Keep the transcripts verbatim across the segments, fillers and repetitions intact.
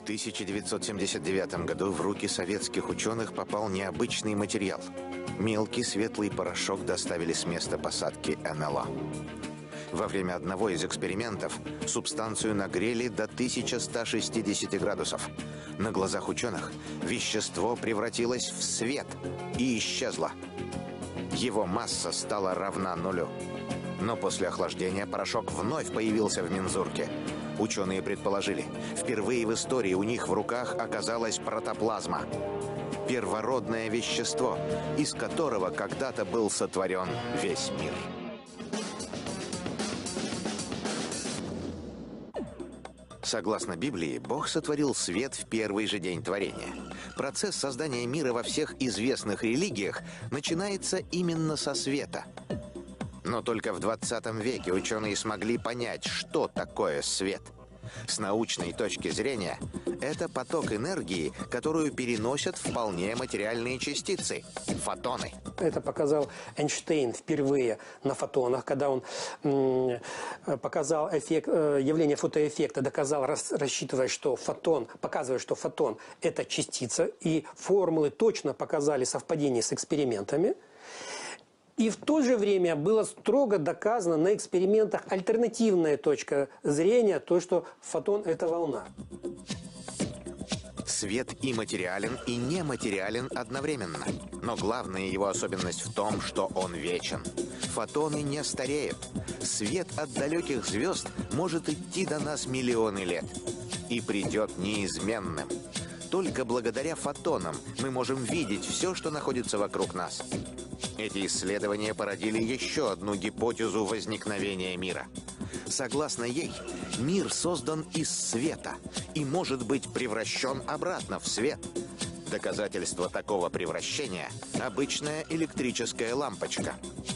В тысяча девятьсот семьдесят девятом году в руки советских ученых попал необычный материал. Мелкий светлый порошок доставили с места посадки эн эл о. Во время одного из экспериментов субстанцию нагрели до тысячи ста шестидесяти градусов. На глазах ученых вещество превратилось в свет и исчезло. Его масса стала равна нулю. Но после охлаждения порошок вновь появился в мензурке. Ученые предположили, впервые в истории у них в руках оказалась протоплазма. Первородное вещество, из которого когда-то был сотворен весь мир. Согласно Библии, Бог сотворил свет в первый же день творения. Процесс создания мира во всех известных религиях начинается именно со света. Но только в двадцатом веке ученые смогли понять, что такое свет. С научной точки зрения, это поток энергии, которую переносят вполне материальные частицы – фотоны. Это показал Эйнштейн впервые на фотонах, когда он м, показал эффект, явление фотоэффекта, доказал, рас, рассчитывая, что фотон, показывая, что фотон – это частица, и формулы точно показали совпадение с экспериментами. И в то же время было строго доказано на экспериментах альтернативная точка зрения, то, что фотон – это волна. Свет и материален, и нематериален одновременно. Но главная его особенность в том, что он вечен. Фотоны не стареют. Свет от далеких звезд может идти до нас миллионы лет. И придет неизменным. Только благодаря фотонам мы можем видеть все, что находится вокруг нас. Эти исследования породили еще одну гипотезу возникновения мира. Согласно ей, мир создан из света и может быть превращен обратно в свет. Доказательство такого превращения – обычная электрическая лампочка.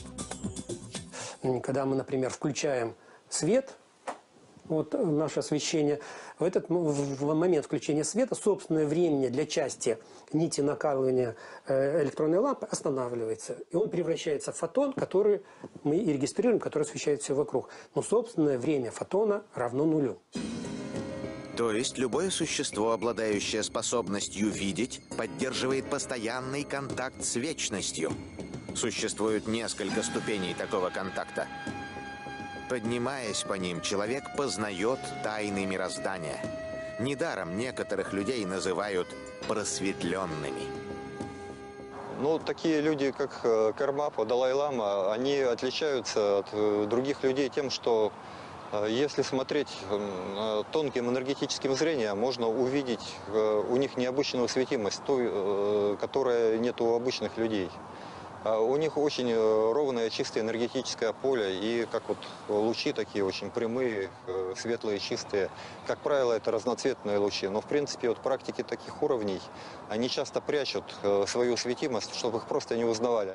Когда мы, например, включаем свет, вот наше освещение, в этот в момент включения света собственное времени для части нити накалывания электронной лампы останавливается. И он превращается в фотон, который мы и регистрируем, который освещает все вокруг. Но собственное время фотона равно нулю. То есть любое существо, обладающее способностью видеть, поддерживает постоянный контакт с вечностью. Существует несколько ступеней такого контакта. Поднимаясь по ним, человек познает тайны мироздания. Недаром некоторых людей называют просветленными. Ну, такие люди, как Кармапа, Далай-лама, они отличаются от других людей тем, что если смотреть тонким энергетическим зрением, можно увидеть у них необычную светимость, той, которая нет у обычных людей. У них очень ровное, чистое энергетическое поле, и как вот лучи такие очень прямые, светлые, чистые. Как правило, это разноцветные лучи, но в принципе вот практики таких уровней, они часто прячут свою светимость, чтобы их просто не узнавали.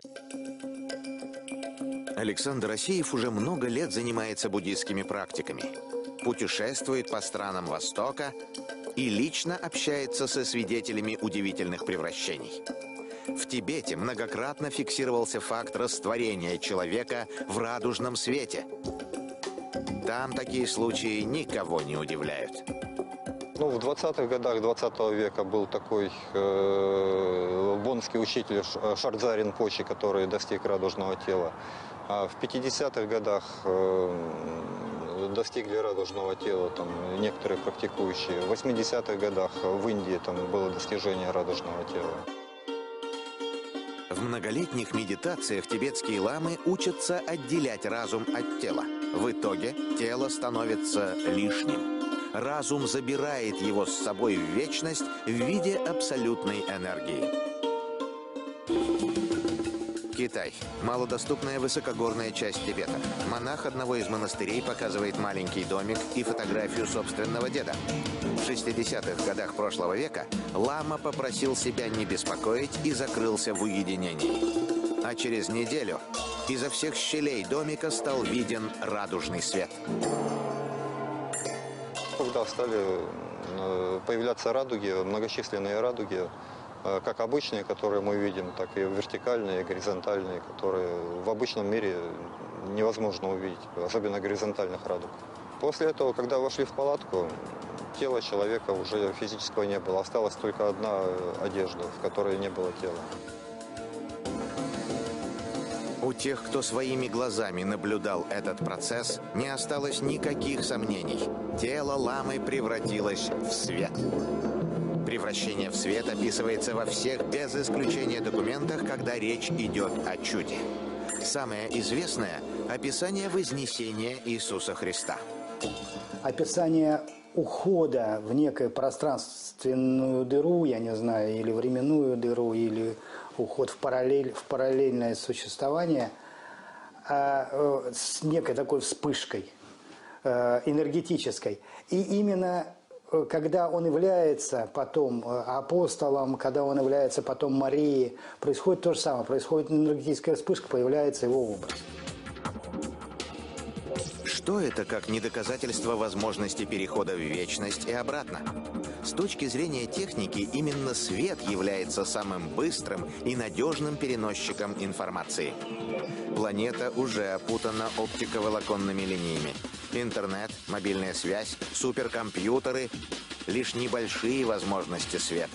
Александр Асеев уже много лет занимается буддийскими практиками, путешествует по странам Востока и лично общается со свидетелями удивительных превращений. В Тибете многократно фиксировался факт растворения человека в радужном свете. Там такие случаи никого не удивляют. Ну, в двадцатых годах двадцатого века был такой э, бонский учитель Шардза Ринпоче, который достиг радужного тела. А в пятидесятых годах э, достигли радужного тела там, некоторые практикующие. В восьмидесятых годах в Индии там было достижение радужного тела. В многолетних медитациях тибетские ламы учатся отделять разум от тела. В итоге тело становится лишним. Разум забирает его с собой в вечность в виде абсолютной энергии. Китай. Малодоступная высокогорная часть Тибета. Монах одного из монастырей показывает маленький домик и фотографию собственного деда. В шестидесятых годах прошлого века лама попросил себя не беспокоить и закрылся в уединении. А через неделю изо всех щелей домика стал виден радужный свет. Когда стали появляться радуги, многочисленные радуги, как обычные, которые мы видим, так и вертикальные, горизонтальные, которые в обычном мире невозможно увидеть, особенно горизонтальных радуг. После этого, когда вошли в палатку, тела человека уже физического не было. Осталась только одна одежда, в которой не было тела. У тех, кто своими глазами наблюдал этот процесс, не осталось никаких сомнений. Тело ламы превратилось в свет. Превращение в свет описывается во всех без исключения документах, когда речь идет о чуде. Самое известное – описание Вознесения Иисуса Христа. Описание ухода в некую пространственную дыру, я не знаю, или временную дыру, или уход в, параллель, в параллельное существование э, с некой такой вспышкой э, энергетической. И именно э, когда он является потом апостолом, когда он является потом Марией, происходит то же самое. Происходит энергетическая вспышка, появляется его образ. Что это, как не доказательство возможности перехода в вечность и обратно? С точки зрения техники, именно свет является самым быстрым и надежным переносчиком информации. Планета уже опутана оптиковолоконными линиями. Интернет, мобильная связь, суперкомпьютеры – лишь небольшие возможности света.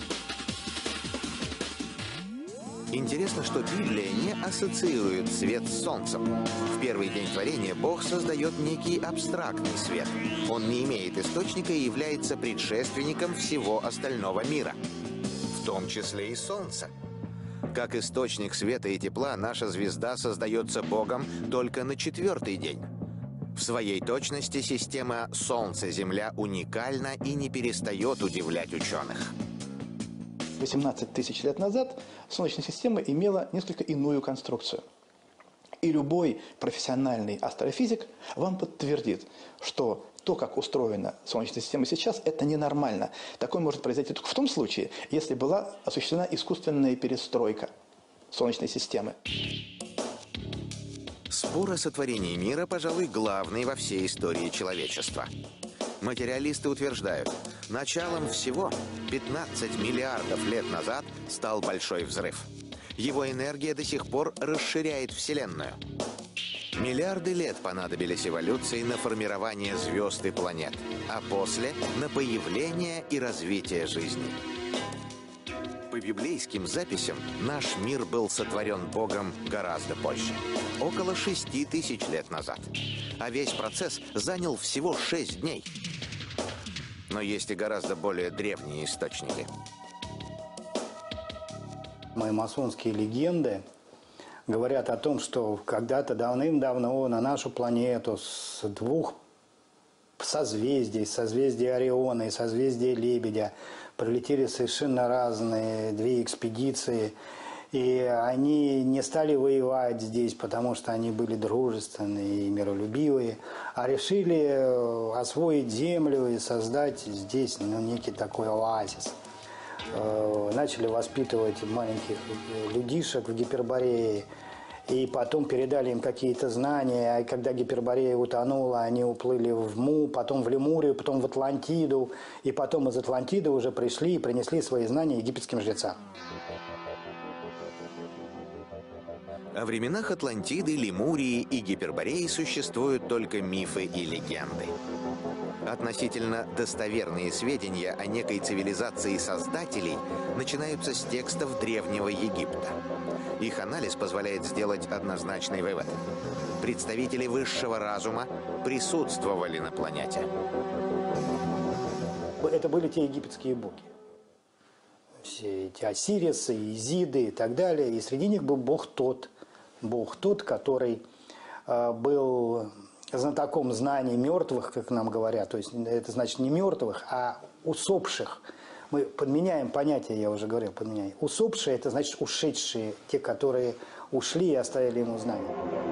Интересно, что Библия не ассоциирует свет с солнцем. В первый день творения Бог создает некий абстрактный свет. Он не имеет источника и является предшественником всего остального мира, в том числе и солнца. Как источник света и тепла, наша звезда создается Богом только на четвертый день. В своей точности система Солнце-Земля уникальна и не перестает удивлять ученых. восемнадцать тысяч лет назад Солнечная система имела несколько иную конструкцию. И любой профессиональный астрофизик вам подтвердит, что то, как устроена Солнечная система сейчас, это ненормально. Такое может произойти только в том случае, если была осуществлена искусственная перестройка Солнечной системы. Спор о сотворении мира, пожалуй, главный во всей истории человечества. Материалисты утверждают, началом всего пятнадцать миллиардов лет назад стал Большой взрыв. Его энергия до сих пор расширяет Вселенную. Миллиарды лет понадобились эволюции на формирование звезд и планет, а после – на появление и развитие жизни. По библейским записям наш мир был сотворен Богом гораздо позже, около шести тысяч лет назад. А весь процесс занял всего шесть дней. Но есть и гораздо более древние источники. Мои масонские легенды говорят о том, что когда-то давным-давно на нашу планету с двух созвездий, созвездия Ориона и созвездия Лебедя, прилетели совершенно разные две экспедиции. И они не стали воевать здесь, потому что они были дружественные и миролюбивые, а решили освоить землю и создать здесь ну, некий такой оазис. Начали воспитывать маленьких людишек в Гиперборее, и потом передали им какие-то знания. А когда Гиперборея утонула, они уплыли в Му, потом в Лемурию, потом в Атлантиду, и потом из Атлантиды уже пришли и принесли свои знания египетским жрецам. О временах Атлантиды, Лемурии и Гипербореи существуют только мифы и легенды. Относительно достоверные сведения о некой цивилизации создателей начинаются с текстов Древнего Египта. Их анализ позволяет сделать однозначный вывод. Представители высшего разума присутствовали на планете. Это были те египетские боги. Все эти Осирисы, Изиды и так далее. И среди них был бог Тот. Бог тот, который э, был знатоком знаний мертвых, как нам говорят. То есть это значит не мертвых, а усопших. Мы подменяем понятие, я уже говорил, подменяем. Усопшие – это значит ушедшие, те, которые ушли и оставили ему знания.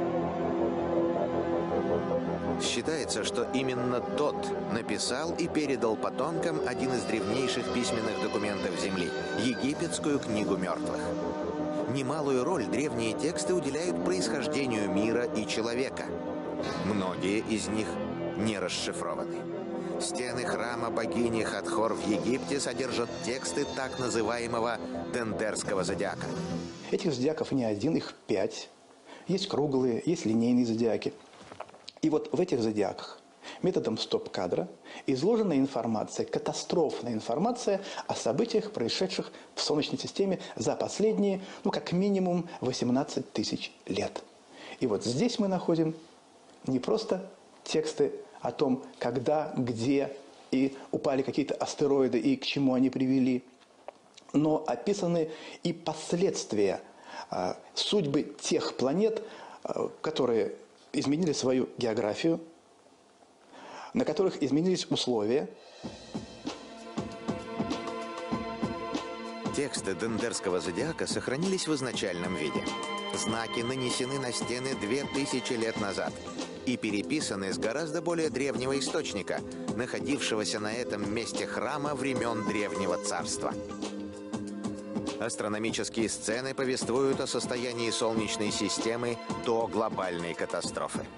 Считается, что именно тот написал и передал потомкам один из древнейших письменных документов Земли – египетскую книгу мертвых. Немалую роль древние тексты уделяют происхождению мира и человека. Многие из них не расшифрованы. Стены храма богини Хатхор в Египте содержат тексты так называемого Тендерского зодиака. Этих зодиаков не один, их пять. Есть круглые, есть линейные зодиаки. И вот в этих зодиаках методом стоп-кадра изложена информация, катастрофная информация о событиях, происшедших в Солнечной системе за последние, ну, как минимум, восемнадцать тысяч лет. И вот здесь мы находим не просто тексты о том, когда, где и упали какие-то астероиды и к чему они привели, но описаны и последствия, судьбы тех планет, которые изменили свою географию, на которых изменились условия. Тексты Дендерского зодиака сохранились в изначальном виде. Знаки нанесены на стены две тысячи лет назад и переписаны с гораздо более древнего источника, находившегося на этом месте храма времен Древнего Царства. Астрономические сцены повествуют о состоянии Солнечной системы до глобальной катастрофы.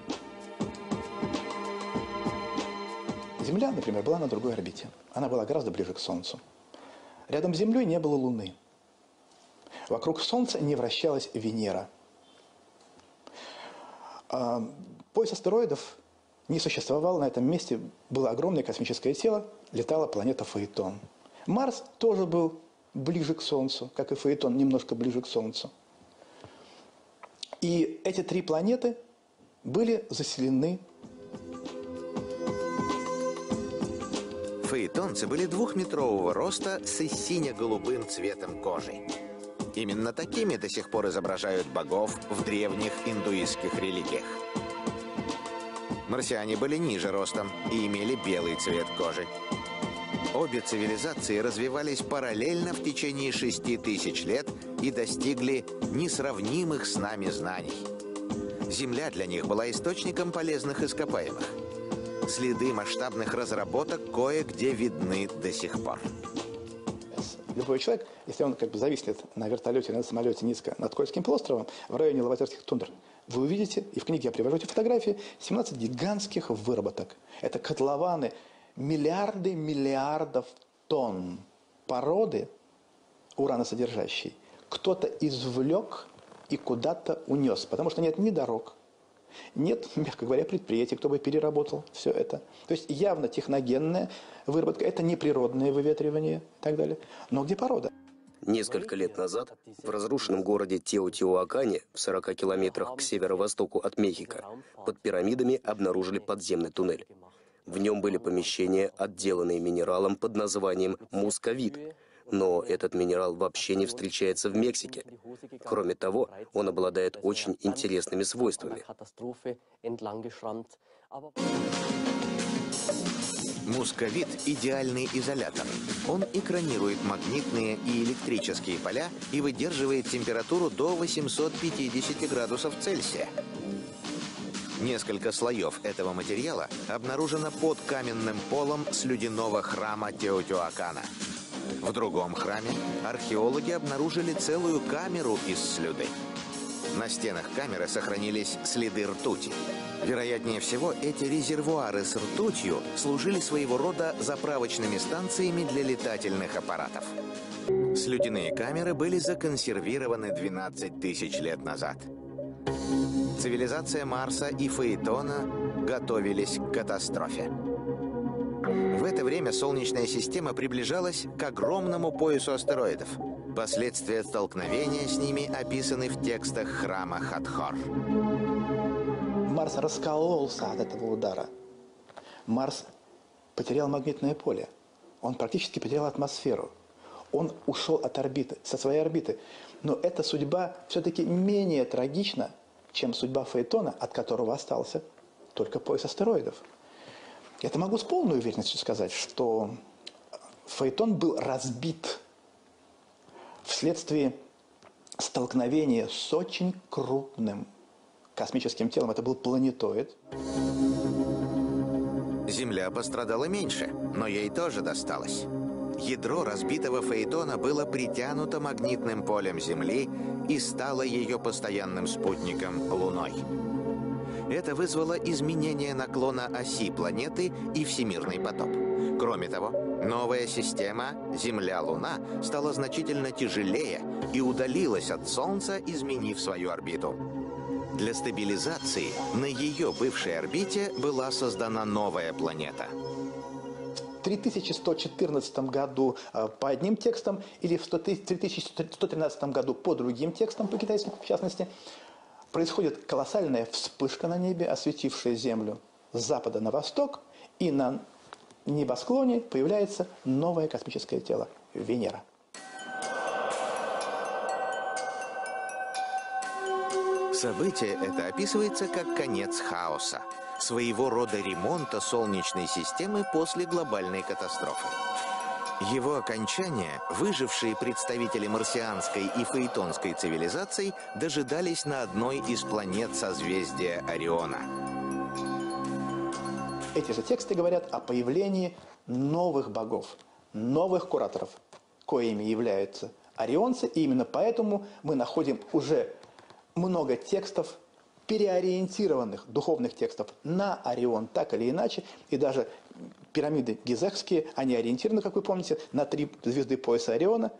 Земля, например, была на другой орбите. Она была гораздо ближе к Солнцу. Рядом с Землей не было Луны. Вокруг Солнца не вращалась Венера. А пояс астероидов не существовал. На этом месте было огромное космическое тело, летала планета Фаэтон. Марс тоже был ближе к Солнцу, как и Фаэтон, немножко ближе к Солнцу. И эти три планеты были заселены. Фаэтонцы были двухметрового роста с сине-голубым цветом кожи. Именно такими до сих пор изображают богов в древних индуистских религиях. Марсиане были ниже ростом и имели белый цвет кожи. Обе цивилизации развивались параллельно в течение шести тысяч лет и достигли несравнимых с нами знаний. Земля для них была источником полезных ископаемых. Следы масштабных разработок кое-где видны до сих пор. Любой человек, если он как бы зависнет на вертолете или на самолете низко над Кольским полуостровом в районе Лаватерских тундр, вы увидите, и в книге я привожу эти фотографии, семнадцать гигантских выработок. Это котлованы, миллиарды миллиардов тонн породы ураносодержащей. Кто-то извлек и куда-то унес, потому что нет ни дорог, нет, мягко говоря, предприятий, кто бы переработал все это. То есть явно техногенная выработка, это не природное выветривание и так далее. Но где порода? Несколько лет назад в разрушенном городе Теотиуакане, в сорока километрах к северо-востоку от Мехико, под пирамидами обнаружили подземный туннель. В нем были помещения, отделанные минералом под названием мусковит. Но этот минерал вообще не встречается в Мексике. Кроме того, он обладает очень интересными свойствами. Мусковит – идеальный изолятор. Он экранирует магнитные и электрические поля и выдерживает температуру до восьмисот пятидесяти градусов Цельсия. Несколько слоев этого материала обнаружено под каменным полом слюдяного храма Теотиуакана. В другом храме археологи обнаружили целую камеру из слюды. На стенах камеры сохранились следы ртути. Вероятнее всего, эти резервуары с ртутью служили своего рода заправочными станциями для летательных аппаратов. Слюдяные камеры были законсервированы двенадцать тысяч лет назад. Цивилизация Марса и Фаэтона готовились к катастрофе. В это время Солнечная система приближалась к огромному поясу астероидов. Последствия столкновения с ними описаны в текстах храма Хатхор. Марс раскололся от этого удара. Марс потерял магнитное поле. Он практически потерял атмосферу. Он ушел от орбиты, со своей орбиты. Но эта судьба все-таки менее трагична, чем судьба Фаэтона, от которого остался только пояс астероидов. Я-то могу с полной уверенностью сказать, что Фаэтон был разбит вследствие столкновения с очень крупным космическим телом. Это был планетоид. Земля пострадала меньше, но ей тоже досталось. Ядро разбитого Фаэтона было притянуто магнитным полем Земли и стало ее постоянным спутником Луной. Это вызвало изменение наклона оси планеты и всемирный потоп. Кроме того, новая система Земля-Луна стала значительно тяжелее и удалилась от Солнца, изменив свою орбиту. Для стабилизации на ее бывшей орбите была создана новая планета. В три тысячи сто четырнадцатом году по одним текстам или в три тысячи сто тринадцатом году по другим текстам, по китайским в частности, происходит колоссальная вспышка на небе, осветившая Землю с запада на восток, и на небосклоне появляется новое космическое тело – Венера. Событие это описывается как конец хаоса, своего рода ремонта Солнечной системы после глобальной катастрофы. Его окончания выжившие представители марсианской и фаэтонской цивилизаций дожидались на одной из планет созвездия Ориона. Эти же тексты говорят о появлении новых богов, новых кураторов, коими являются орионцы, и именно поэтому мы находим уже много текстов, переориентированных духовных текстов на Орион, так или иначе, и даже пирамиды гизехские, они ориентированы, как вы помните, на три звезды пояса Ориона.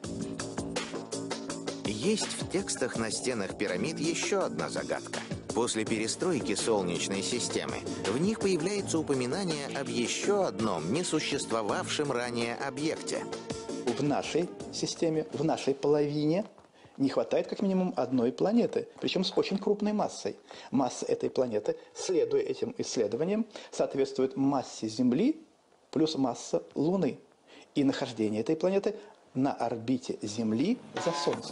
Есть в текстах на стенах пирамид еще одна загадка. После перестройки Солнечной системы в них появляется упоминание об еще одном несуществовавшем ранее объекте. В нашей системе, в нашей половине не хватает как минимум одной планеты, причем с очень крупной массой. Масса этой планеты, следуя этим исследованиям, соответствует массе Земли плюс масса Луны. И нахождение этой планеты на орбите Земли за Солнцем.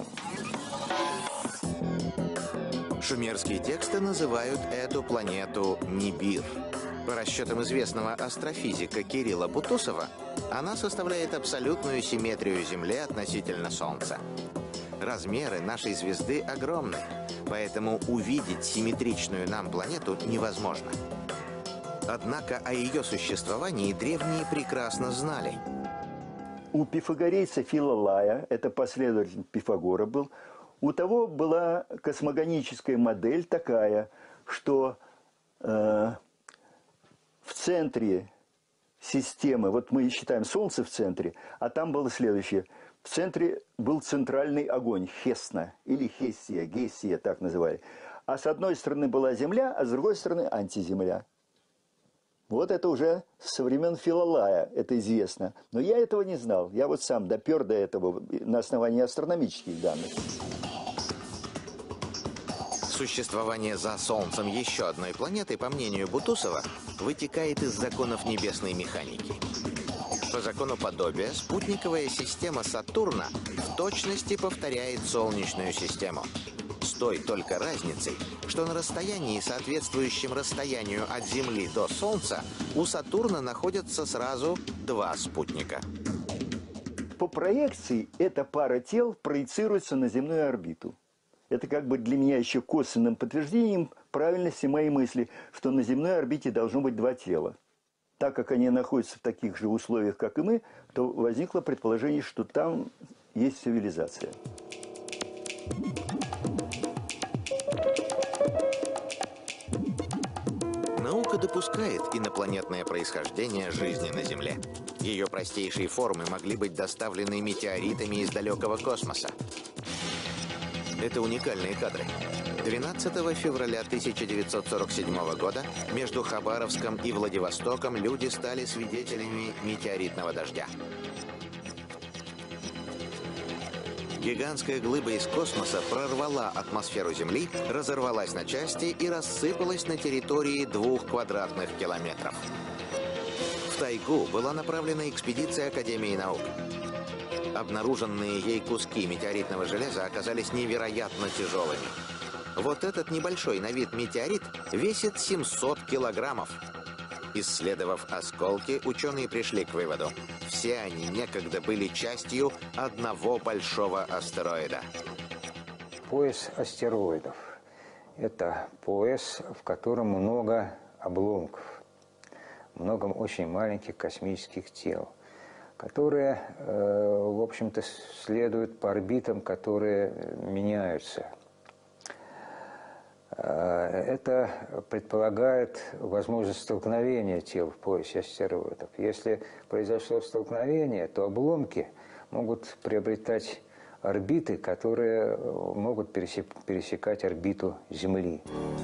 Шумерские тексты называют эту планету Нибир. По расчетам известного астрофизика Кирилла Бутусова, она составляет абсолютную симметрию Земли относительно Солнца. Размеры нашей звезды огромны, поэтому увидеть симметричную нам планету невозможно. Однако о ее существовании древние прекрасно знали. У пифагорейца Филолая, это последователь Пифагора был, у того была космогоническая модель такая, что э, в центре системы, вот мы считаем Солнце в центре, а там было следующее. В центре был центральный огонь, Хесна, или Хессия, Гессия, так называли. А с одной стороны была Земля, а с другой стороны антиземля. Вот это уже со времен Филолая, это известно. Но я этого не знал. Я вот сам допер до этого на основании астрономических данных. Существование за Солнцем еще одной планеты, по мнению Бутусова, вытекает из законов небесной механики. По закону подобия спутниковая система Сатурна в точности повторяет Солнечную систему. С той только разницей, что на расстоянии, соответствующем расстоянию от Земли до Солнца, у Сатурна находятся сразу два спутника. По проекции эта пара тел проецируется на земную орбиту. Это как бы для меня еще косвенным подтверждением правильности моей мысли, что на земной орбите должно быть два тела. Так как они находятся в таких же условиях, как и мы, то возникло предположение, что там есть цивилизация. Наука допускает инопланетное происхождение жизни на Земле. Ее простейшие формы могли быть доставлены метеоритами из далекого космоса. Это уникальные кадры. двенадцатого февраля тысяча девятьсот сорок седьмого года между Хабаровском и Владивостоком люди стали свидетелями метеоритного дождя. Гигантская глыба из космоса прорвала атмосферу Земли, разорвалась на части и рассыпалась на территории двух квадратных километров. В тайгу была направлена экспедиция Академии наук. Обнаруженные ей куски метеоритного железа оказались невероятно тяжелыми. Вот этот небольшой на вид метеорит весит семьсот килограммов. Исследовав осколки, ученые пришли к выводу: все они некогда были частью одного большого астероида. Пояс астероидов – это пояс, в котором много обломков, много очень маленьких космических тел, которые, в общем-то, следуют по орбитам, которые меняются. Это предполагает возможность столкновения тел в поясе астероидов. Если произошло столкновение, то обломки могут приобретать орбиты, которые могут пересекать орбиту Земли.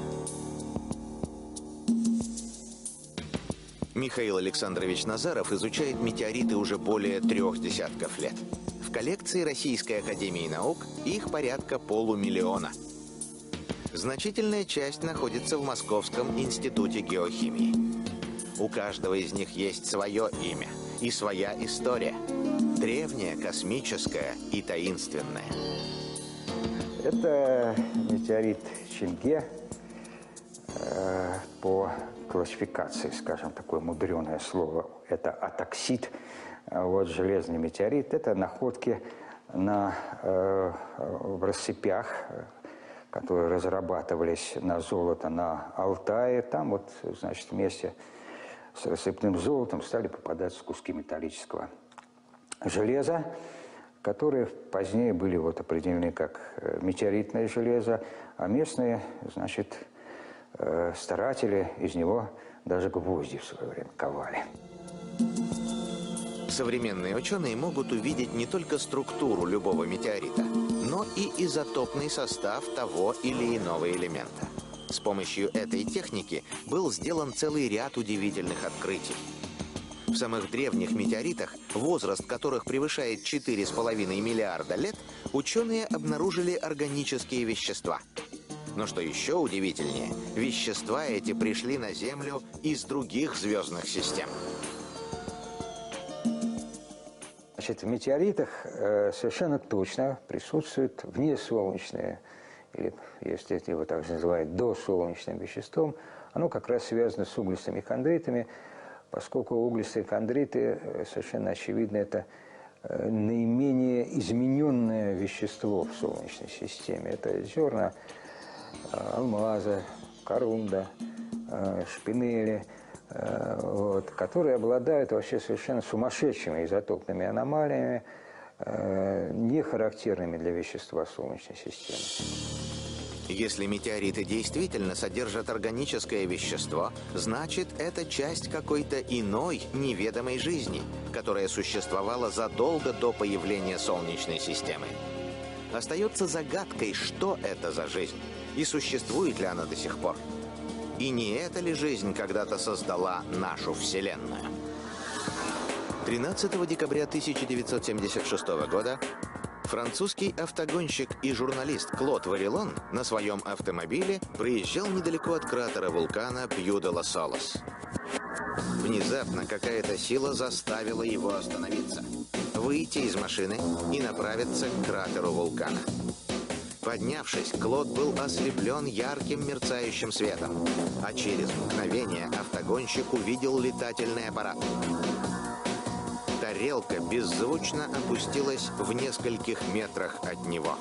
Михаил Александрович Назаров изучает метеориты уже более трех десятков лет. В коллекции Российской академии наук их порядка полумиллиона. Значительная часть находится в Московском институте геохимии. У каждого из них есть свое имя и своя история. Древняя, космическая и таинственная. Это метеорит Чинге. По классификации, скажем, такое мудреное слово, это атоксид. Вот железный метеорит – это находки на, э, в рассыпях, которые разрабатывались на золото на Алтае. Там вот, значит, вместе с рассыпным золотом стали попадаться куски металлического железа, которые позднее были вот определены как метеоритное железо, а местные, значит, старатели из него даже гвозди в свое время ковали. Современные ученые могут увидеть не только структуру любого метеорита, но и изотопный состав того или иного элемента. С помощью этой техники был сделан целый ряд удивительных открытий. В самых древних метеоритах, возраст которых превышает четыре с половиной миллиарда лет, ученые обнаружили органические вещества. Но что еще удивительнее, вещества эти пришли на Землю из других звездных систем. Значит, в метеоритах э, совершенно точно присутствует внесолнечное, или, если его также называют, досолнечным веществом. Оно как раз связано с углистыми хондритами, поскольку углистые хондриты, совершенно очевидно, это э, наименее измененное вещество в Солнечной системе. Это зерна алмаза, корунда, шпинели, вот, которые обладают вообще совершенно сумасшедшими изотопными аномалиями, не характерными для вещества Солнечной системы. Если метеориты действительно содержат органическое вещество, значит, это часть какой-то иной, неведомой жизни, которая существовала задолго до появления Солнечной системы. Остается загадкой, что это за жизнь и существует ли она до сих пор. И не эта ли жизнь когда-то создала нашу Вселенную? тринадцатого декабря тысяча девятьсот семьдесят шестого года французский автогонщик и журналист Клод Варилон на своем автомобиле проезжал недалеко от кратера вулкана Пью-де-ла-Солос. Внезапно какая-то сила заставила его остановиться, выйти из машины и направиться к кратеру вулкана. Поднявшись, Клод был ослеплен ярким мерцающим светом, а через мгновение автогонщик увидел летательный аппарат. Тарелка беззвучно опустилась в нескольких метрах от него.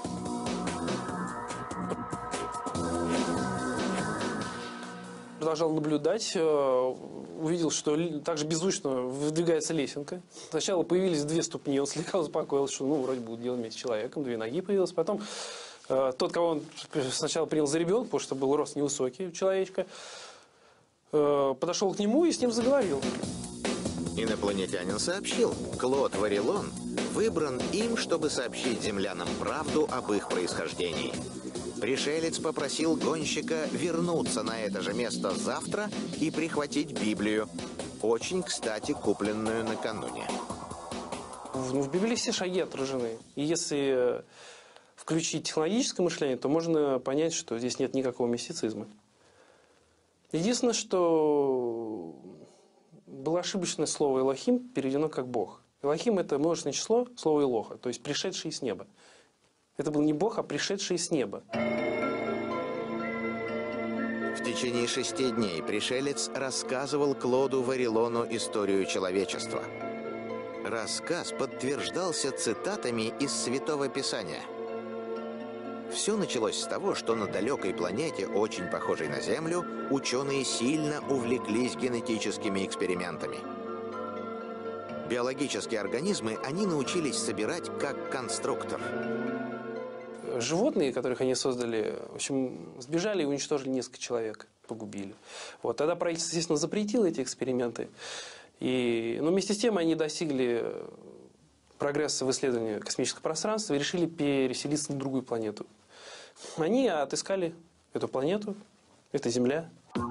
Продолжал наблюдать, увидел, что также беззвучно выдвигается лесенка. Сначала появились две ступни, он слегка успокоился, что ну, вроде будут делать вместе с человеком, две ноги появилось. Потом тот, кого он сначала принял за ребенка, потому что был рост невысокий у человечка, подошел к нему и с ним заговорил. Инопланетянин сообщил, Клод Варилон выбран им, чтобы сообщить землянам правду об их происхождении. Пришелец попросил гонщика вернуться на это же место завтра и прихватить Библию, очень кстати купленную накануне. В, ну, в Библии все шаги отражены. И если включить технологическое мышление, то можно понять, что здесь нет никакого мистицизма. Единственное, что было ошибочное слово «Элохим» переведено как «Бог». Элохим – это множественное число слова «Элоха», то есть «пришедший с неба». Это был не Бог, а пришедший с неба. В течение шести дней пришелец рассказывал Клоду Варилону историю человечества. Рассказ подтверждался цитатами из Святого Писания. Все началось с того, что на далекой планете, очень похожей на Землю, ученые сильно увлеклись генетическими экспериментами. Биологические организмы они научились собирать как конструктор. Животные, которых они создали, в общем, сбежали и уничтожили несколько человек, погубили. Вот. Тогда правительство, естественно, запретило эти эксперименты. И, но вместе с тем они достигли прогресса в исследовании космического пространства и решили переселиться на другую планету. Они отыскали эту планету, это Земля.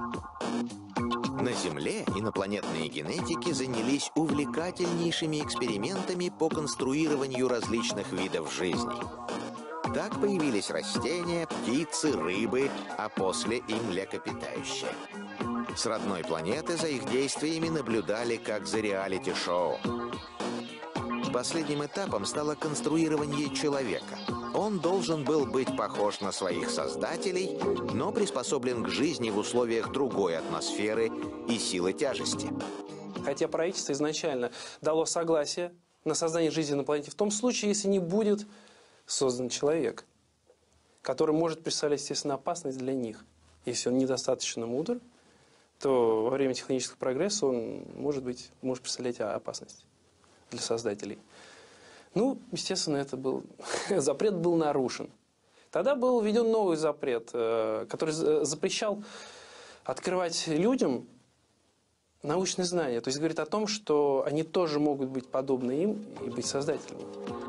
На Земле инопланетные генетики занялись увлекательнейшими экспериментами по конструированию различных видов жизни. Так появились растения, птицы, рыбы, а после и млекопитающие. С родной планеты за их действиями наблюдали как за реалити-шоу. Последним этапом стало конструирование человека. Он должен был быть похож на своих создателей, но приспособлен к жизни в условиях другой атмосферы и силы тяжести. Хотя правительство изначально дало согласие на создание жизни на планете в том случае, если не будет создан человек, который может представлять, естественно, опасность для них. Если он недостаточно мудр, то во время технического прогресса он может быть, может представлять опасность для создателей. Ну, естественно, это был запрет был нарушен. Тогда был введен новый запрет, который запрещал открывать людям научные знания. То есть говорит о том, что они тоже могут быть подобны им и быть создателями.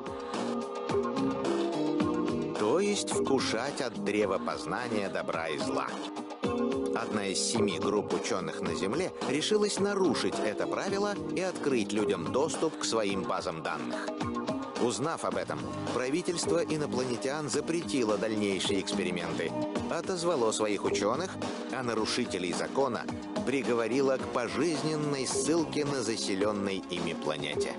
То есть вкушать от древа познания добра и зла. Одна из семи групп ученых на Земле решилась нарушить это правило и открыть людям доступ к своим базам данных. Узнав об этом, правительство инопланетян запретило дальнейшие эксперименты, отозвало своих ученых, а нарушителей закона приговорило к пожизненной ссылке на заселенной ими планете.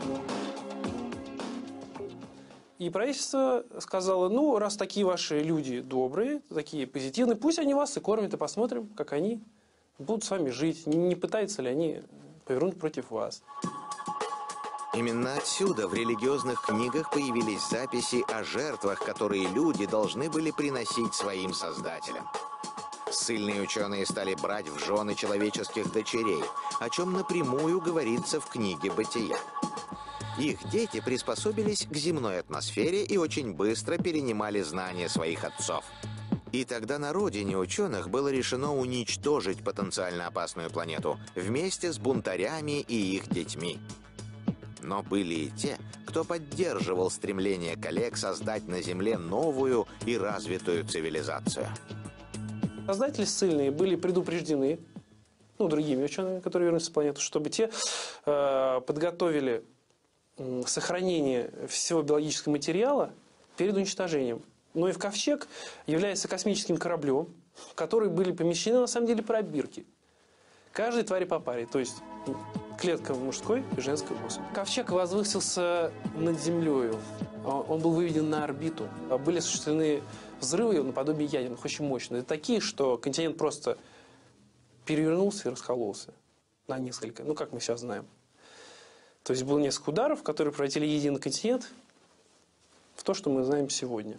И правительство сказало, ну, раз такие ваши люди добрые, такие позитивные, пусть они вас и кормят, и посмотрим, как они будут с вами жить, не, не пытаются ли они повернуть против вас. Именно отсюда в религиозных книгах появились записи о жертвах, которые люди должны были приносить своим создателям. Ссыльные ученые стали брать в жены человеческих дочерей, о чем напрямую говорится в книге «Бытия». Их дети приспособились к земной атмосфере и очень быстро перенимали знания своих отцов. И тогда на родине ученых было решено уничтожить потенциально опасную планету вместе с бунтарями и их детьми. Но были и те, кто поддерживал стремление коллег создать на Земле новую и развитую цивилизацию. Создатели ссыльные были предупреждены, ну, другими учеными, которые вернулись на планету, чтобы те э, подготовили э, сохранение всего биологического материала перед уничтожением. Но и в ковчег является космическим кораблем, в который были помещены, на самом деле, пробирки. Каждой твари по паре, то есть клетка мужской и женской особи. Ковчег возвысился над Землей. Он был выведен на орбиту. Были осуществлены взрывы наподобие ядерных, очень мощные. Это такие, что континент просто перевернулся и раскололся на несколько. Ну, как мы сейчас знаем. То есть было несколько ударов, которые превратили единый континент в то, что мы знаем сегодня.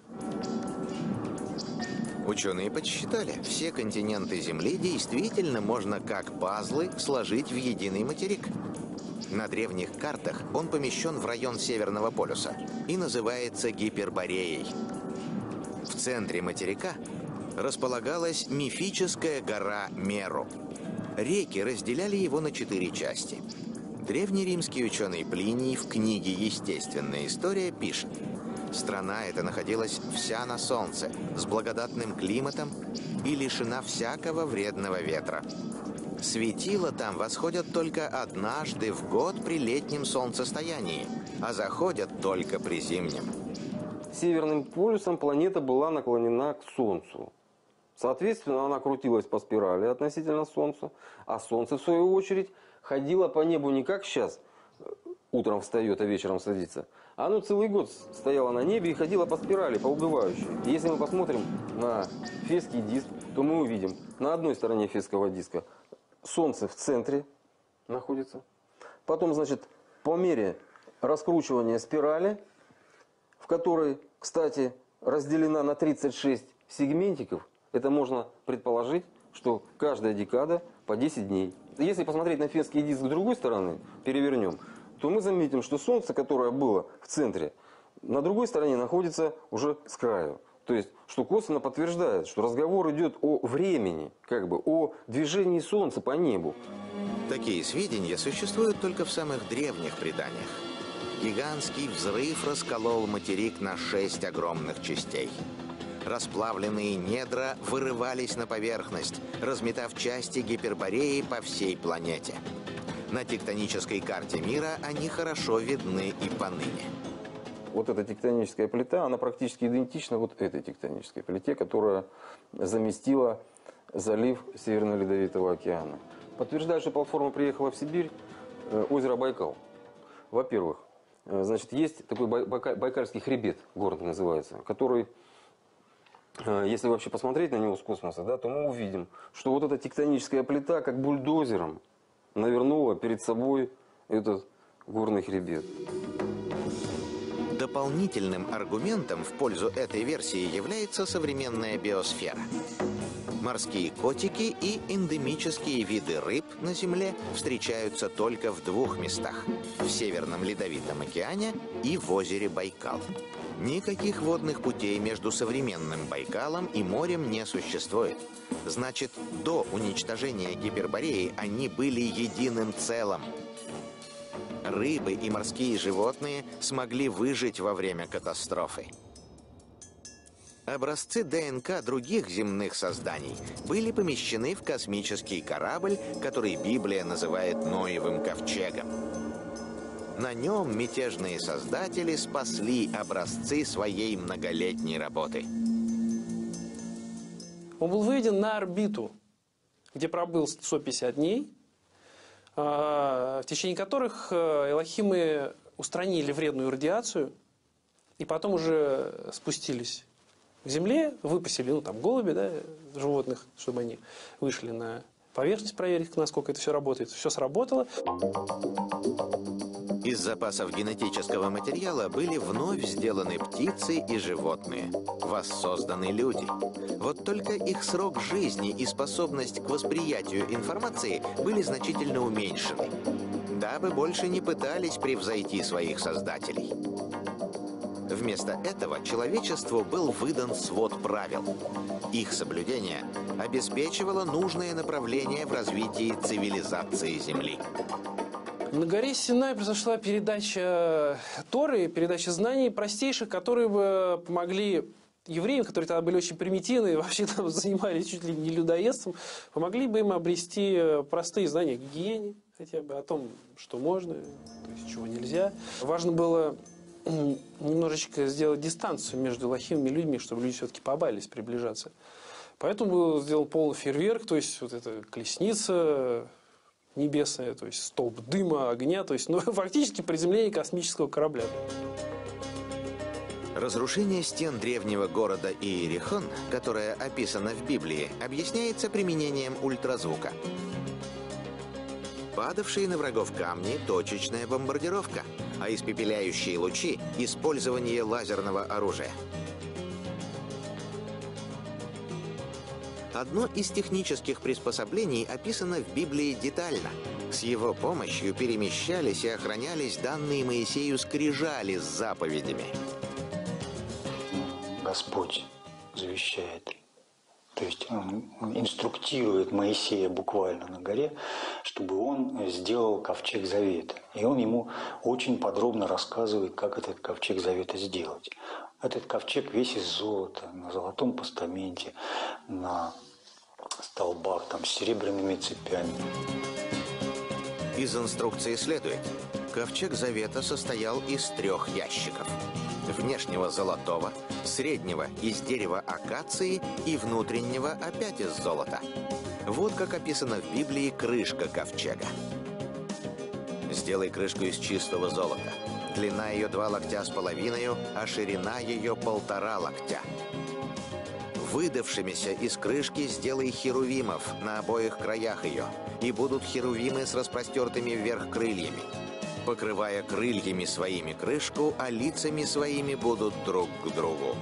Ученые подсчитали, все континенты Земли действительно можно как пазлы сложить в единый материк. На древних картах он помещен в район Северного полюса и называется Гипербореей. В центре материка располагалась мифическая гора Меру. Реки разделяли его на четыре части. Древнеримский ученый Плиний в книге «Естественная история» пишет: страна эта находилась вся на солнце, с благодатным климатом и лишена всякого вредного ветра. Светила там восходят только однажды в год при летнем солнцестоянии, а заходят только при зимнем. Северным полюсом планета была наклонена к Солнцу. Соответственно, она крутилась по спирали относительно Солнца, а Солнце, в свою очередь, ходило по небу не как сейчас, утром встает, а вечером садится. Оно целый год стояло на небе и ходило по спирали, по убывающей. И если мы посмотрим на Эфесский диск, то мы увидим, на одной стороне Эфесского диска Солнце в центре находится. Потом, значит, по мере раскручивания спирали, в которой, кстати, разделена на тридцать шесть сегментиков, это можно предположить, что каждая декада по десять дней. Если посмотреть на Эфесский диск с другой стороны, перевернем, то мы заметим, что Солнце, которое было в центре, на другой стороне находится уже с краю. То есть, что косвенно подтверждает, что разговор идет о времени, как бы о движении Солнца по небу. Такие сведения существуют только в самых древних преданиях. Гигантский взрыв расколол материк на шесть огромных частей. Расплавленные недра вырывались на поверхность, разметав части Гипербореи по всей планете. На тектонической карте мира они хорошо видны и поныне. Вот эта тектоническая плита, она практически идентична вот этой тектонической плите, которая заместила залив Северного Ледовитого океана. Подтверждает, что платформа приехала в Сибирь, озеро Байкал. Во-первых, значит, есть такой Байкальский хребет, город называется, который, если вообще посмотреть на него с космоса, да, то мы увидим, что вот эта тектоническая плита как бульдозером навернула перед собой этот горный хребет. Дополнительным аргументом в пользу этой версии является современная биосфера. Морские котики и эндемические виды рыб на Земле встречаются только в двух местах – в Северном Ледовитом океане и в озере Байкал. Никаких водных путей между современным Байкалом и морем не существует. Значит, до уничтожения Гипербореи они были единым целым. Рыбы и морские животные смогли выжить во время катастрофы. Образцы ДНК других земных созданий были помещены в космический корабль, который Библия называет Ноевым ковчегом. На нем мятежные создатели спасли образцы своей многолетней работы. Он был выведен на орбиту, где пробыл сто пятьдесят дней, в течение которых элохимы устранили вредную радиацию и потом уже спустились к Земле, выпустили, ну, там, голуби, да, животных, чтобы они вышли на поверхность, проверить, насколько это все работает. Все сработало. Из запасов генетического материала были вновь сделаны птицы и животные, воссозданы люди. Вот только их срок жизни и способность к восприятию информации были значительно уменьшены, дабы больше не пытались превзойти своих создателей. Вместо этого человечеству был выдан свод правил. Их соблюдение обеспечивало нужное направление в развитии цивилизации Земли. На горе Синай произошла передача Торы, передача знаний простейших, которые бы помогли евреям, которые тогда были очень примитивны и вообще там занимались чуть ли не людоедством, помогли бы им обрести простые знания о гигиене, хотя бы о том, что можно, то есть чего нельзя. Важно было немножечко сделать дистанцию между элохимами и людьми, чтобы люди все-таки побаились приближаться. Поэтому был сделан полный фейерверк, то есть вот эта колесница небесная, то есть столб дыма, огня, то есть, ну, фактически приземление космического корабля. Разрушение стен древнего города Иерихон, которое описано в Библии, объясняется применением ультразвука. Падавшие на врагов камни – точечная бомбардировка, а испепеляющие лучи – использование лазерного оружия. Одно из технических приспособлений описано в Библии детально. С его помощью перемещались и охранялись данные Моисею скрижали с заповедями. Господь завещает, то есть он инструктирует Моисея буквально на горе, чтобы он сделал ковчег завета. И он ему очень подробно рассказывает, как этот ковчег завета сделать. Этот ковчег весь из золота, на золотом постаменте, на столбах, там, с серебряными цепями. Из инструкции следует: ковчег завета состоял из трех ящиков. Внешнего золотого, среднего из дерева акации и внутреннего опять из золота. Вот как описано в Библии крышка ковчега. Сделай крышку из чистого золота. Длина ее два локтя с половиной, а ширина ее полтора локтя. Выдавшимися из крышки сделай херувимов на обоих краях ее, и будут херувимы с распростертыми вверх крыльями. Покрывая крыльями своими крышку, а лицами своими будут друг к другу.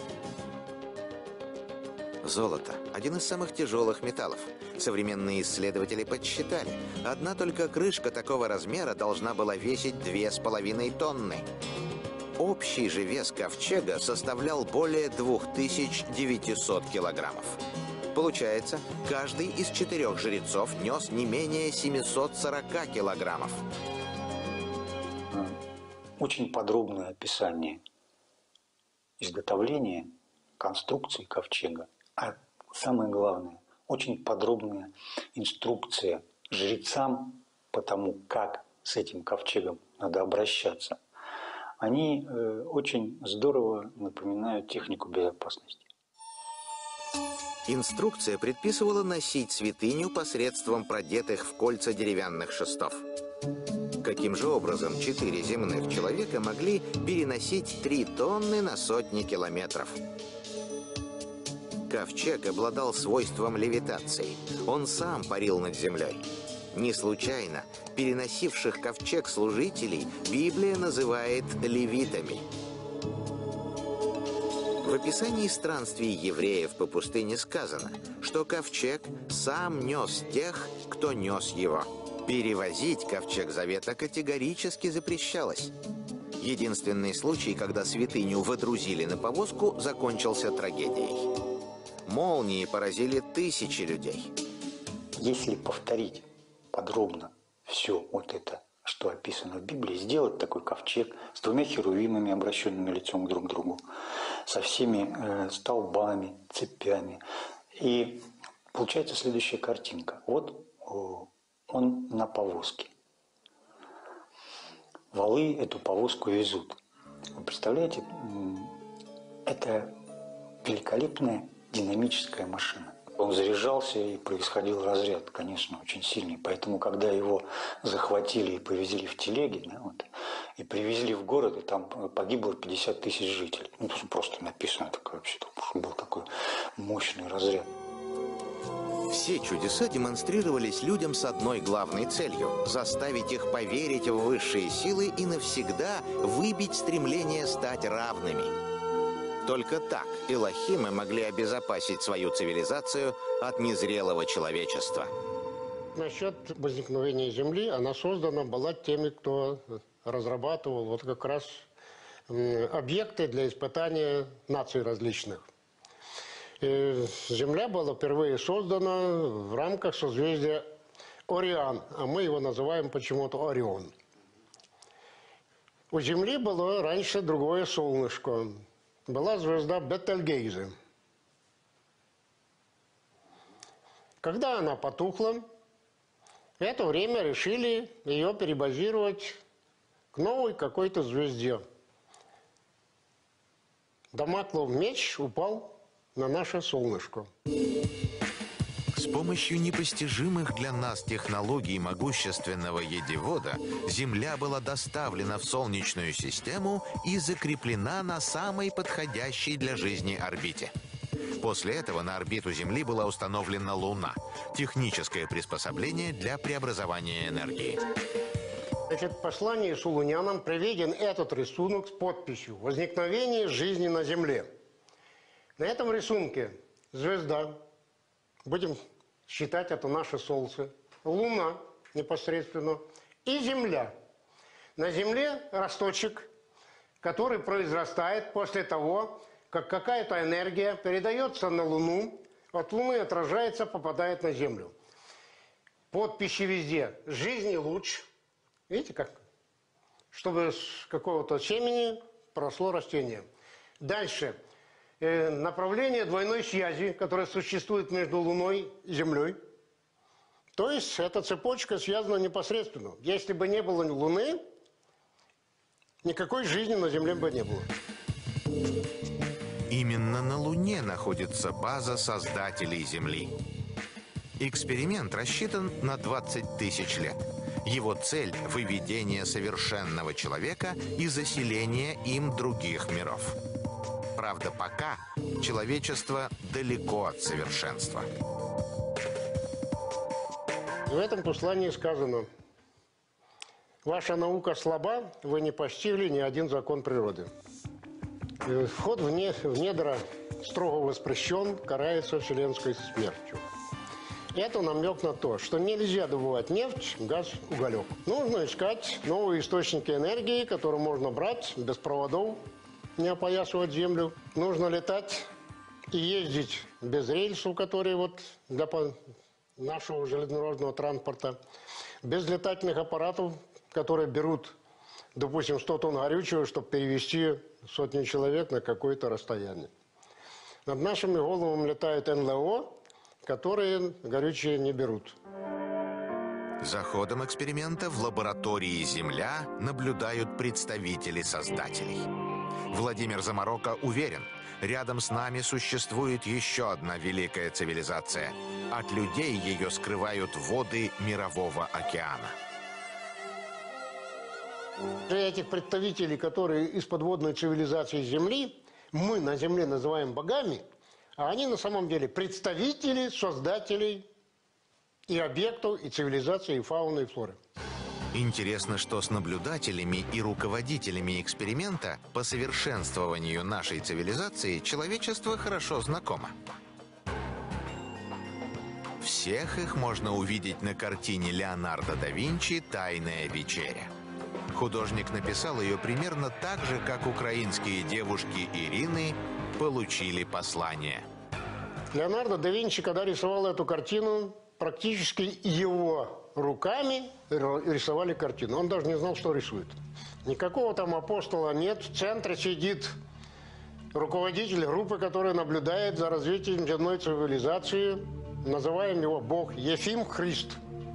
Золото – один из самых тяжелых металлов. Современные исследователи подсчитали, одна только крышка такого размера должна была весить две с половиной тонны. Общий же вес ковчега составлял более двух тысяч девятисот килограммов. Получается, каждый из четырех жрецов нес не менее семисот сорока килограммов. очень подробное описание изготовления конструкции ковчега, а самое главное, очень подробная инструкция жрецам по тому, как с этим ковчегом надо обращаться. Они э, очень здорово напоминают технику безопасности. Инструкция предписывала носить святыню посредством продетых в кольца деревянных шестов. Каким же образом четыре земных человека могли переносить три тонны на сотни километров? Ковчег обладал свойством левитации. Он сам парил над землей. Не случайно переносивших ковчег служителей Библия называет левитами. В описании странствий евреев по пустыне сказано, что ковчег сам нес тех, кто нес его. Перевозить ковчег завета категорически запрещалось. Единственный случай, когда святыню водрузили на повозку, закончился трагедией. Молнии поразили тысячи людей. Если повторить подробно все вот это, что описано в Библии, сделать такой ковчег с двумя херувимами, обращенными лицом друг к другу, со всеми э, столбами, цепями. И получается следующая картинка. Вот о, он на повозке. Валы эту повозку везут. Вы представляете, это великолепная динамическая машина. Он заряжался и происходил разряд, конечно, очень сильный. Поэтому, когда его захватили и повезли в телеге, да, вот, и привезли в город, и там погибло пятьдесят тысяч жителей. Ну, просто написано такое вообще, был такой мощный разряд. Все чудеса демонстрировались людям с одной главной целью – заставить их поверить в высшие силы и навсегда выбить стремление стать равными. Только так элохимы могли обезопасить свою цивилизацию от незрелого человечества. Насчет возникновения Земли, она создана была теми, кто разрабатывал вот как раз объекты для испытания наций различных. И Земля была впервые создана в рамках созвездия Орион, а мы его называем почему-то Орион. У Земли было раньше другое солнышко. Была звезда Бетельгейзе. Когда она потухла, в это время решили ее перебазировать к новой какой-то звезде. Дамоклов меч упал на наше солнышко. С помощью непостижимых для нас технологий могущественного едевода Земля была доставлена в Солнечную систему и закреплена на самой подходящей для жизни орбите. После этого на орбиту Земли была установлена Луна – техническое приспособление для преобразования энергии. Значит, в послании Солунянам приведен этот рисунок с подписью «Возникновение жизни на Земле». На этом рисунке звезда, будем считать это наше Солнце, Луна непосредственно и Земля. На Земле росточек, который произрастает после того, как какая-то энергия передается на Луну, от Луны отражается, попадает на Землю. Подписи везде «Жизнь и луч». Видите как? Чтобы с какого-то семени прошло растение. Дальше. Направление двойной связи, которое существует между Луной и Землей. То есть эта цепочка связана непосредственно. Если бы не было Луны, никакой жизни на Земле бы не было. Именно на Луне находится база создателей Земли. Эксперимент рассчитан на двадцать тысяч лет. Его цель – выведение совершенного человека и заселение им других миров. Правда, пока человечество далеко от совершенства. В этом послании сказано: «Ваша наука слаба, вы не постигли ни один закон природы. Вход в, не, в недра строго воспрещен, карается вселенской смертью». Это намек на то, что нельзя добывать нефть, газ, уголек. Нужно искать новые источники энергии, которые можно брать без проводов, не опоясывать землю. Нужно летать и ездить без рельсов, которые вот для нашего железнодорожного транспорта, без летательных аппаратов, которые берут допустим, сто тонн горючего, чтобы перевести сотни человек на какое-то расстояние. Над нашими головами летают эн эл о, которые горючее не берут. За ходом эксперимента в лаборатории «Земля» наблюдают представители создателей. Владимир Заморока уверен, рядом с нами существует еще одна великая цивилизация. От людей ее скрывают воды Мирового океана. Этих представителей, которые из подводной цивилизации Земли, мы на Земле называем богами, а они на самом деле представители, создателей и объектов, и цивилизации, и фауны, и флоры. Интересно, что с наблюдателями и руководителями эксперимента по совершенствованию нашей цивилизации человечество хорошо знакомо. Всех их можно увидеть на картине Леонардо да Винчи «Тайная вечеря». Художник написал ее примерно так же, как украинские девушки Ирины получили послание. Леонардо да Винчи, когда рисовал эту картину, практически его руками рисовали картину. Он даже не знал, что рисует. Никакого там апостола нет. В центре сидит руководитель группы, который наблюдает за развитием земной цивилизации. Называем его Бог Ефим Христ.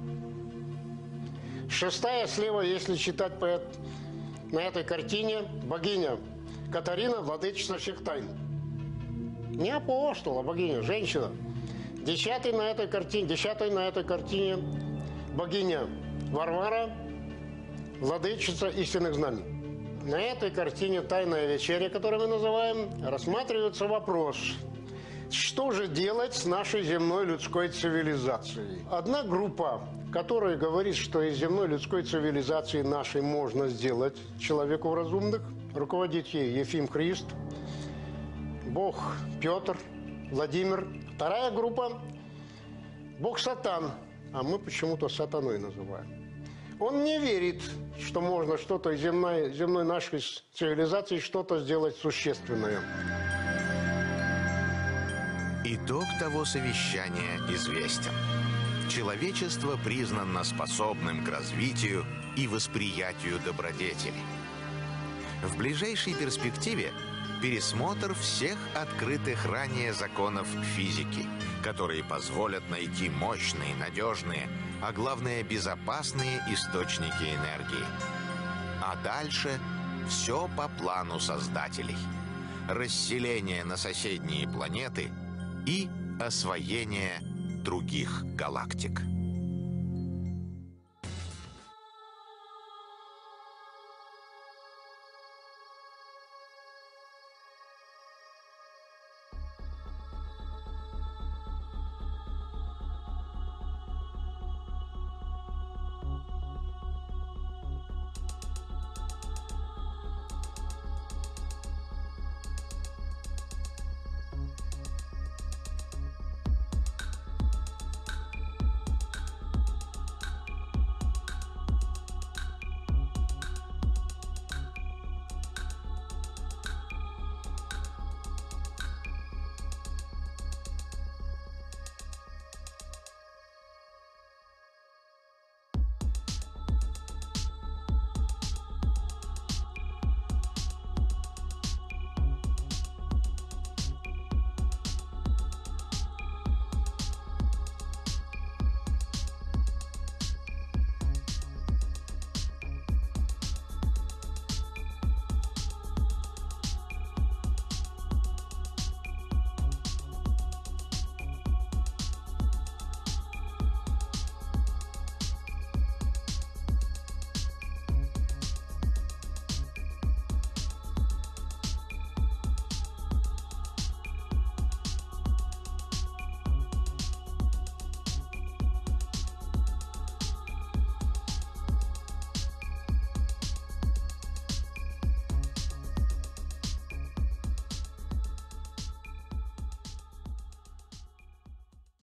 Шестая слева, если читать по, на этой картине, богиня Катарина, владычица всех тайн. Не апостол, а богиня, женщина. Десятый на этой картине, десятый на этой картине богиня Варвара, владычица истинных знаний. На этой картине «Тайная вечеря», которую мы называем, рассматривается вопрос, что же делать с нашей земной людской цивилизацией. Одна группа, которая говорит, что из земной людской цивилизации нашей можно сделать человеку разумных, руководит ей Ефим Христ, Бог Петр, Владимир. Вторая группа – Бог Сатан, а мы почему-то сатаной называем. Он не верит, что можно что-то из земной, земной нашей цивилизации что-то сделать существенное. Итог того совещания известен. Человечество признано способным к развитию и восприятию добродетели. В ближайшей перспективе пересмотр всех открытых ранее законов физики, которые позволят найти мощные, надежные, а главное безопасные источники энергии. А дальше все по плану создателей. Расселение на соседние планеты и освоение других галактик.